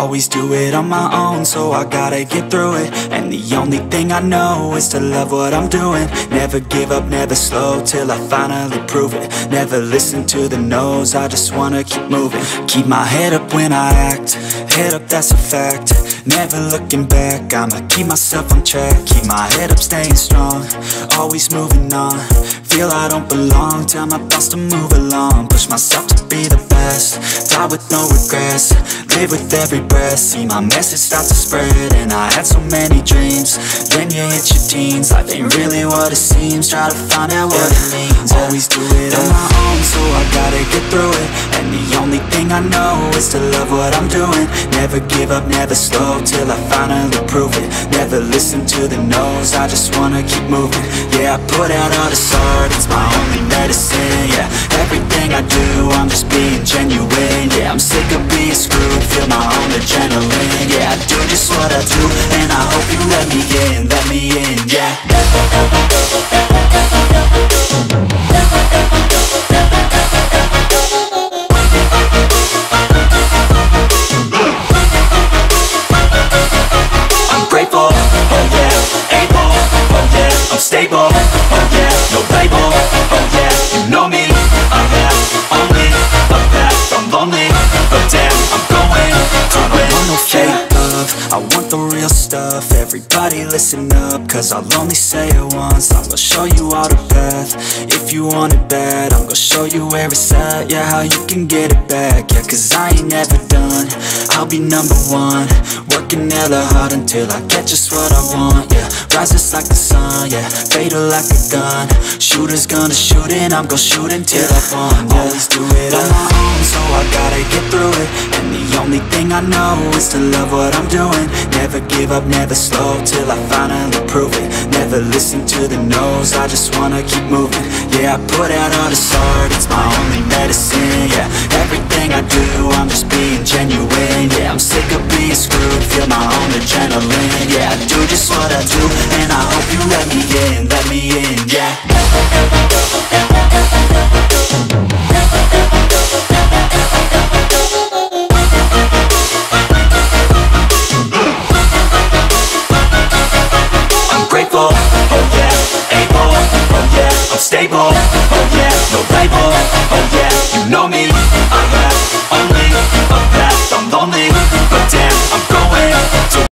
always do it on my own, so I gotta get through it. And the only thing I know is to love what I'm doing. Never give up, never slow, till I finally prove it. Never listen to the no's, I just wanna keep moving. Keep my head up when I act, head up, that's a fact. Never looking back, I'ma keep myself on track. Keep my head up, staying strong, always moving on. Feel I don't belong, tell my thoughts to move along. Push myself to be the best, die with no regrets. Live with every breath, see my message start to spread. And I had so many dreams, then you hit your teens. Life ain't really what it seems, try to find out what it means. Always do it on my own, so I gotta get through it. And the only thing I know is to love what I'm doing. Never give up, never slow, till I finally prove it. Never listen to the no's, I just wanna keep moving. Yeah, I put out all this art, it's my only medicine. Yeah, everything I do, I'm just being genuine. Yeah, I'm sick of being screwed, feel my own adrenaline. Yeah, I do just what I do, and I hope you let me in, yeah. I'm grateful, oh yeah, able, oh yeah, I'm stable, oh yeah, no label, oh yeah, you know me, I have only a path, I'm lonely, but damn, I'm going to win. I want no fake love, I want the real stuff. Everybody listen up, cause I'll only say it once. I'm gonna show you all the path, if you want it bad. I'm gonna show you where it's at, yeah, how you can get it back. Yeah, cause I ain't never done, I'll be number one. Working hella hard until I get just what I want, yeah. Rises like the sun, yeah, fatal like a gun. Shooter's gonna shoot and I'm gonna shoot until I won, yeah. Always do it on my own, so I gotta get through it. And the only thing I know is to love what I'm doing. Never give up, never slow, till I finally prove it. Never listen to the no's, I just wanna keep moving. Yeah, I put out all this art, it's my only medicine. Yeah, everything I do, I'm just being genuine. Yeah, I'm sick of being screwed, feel my own adrenaline. Yeah, I do just what I do, and I hope you let me in.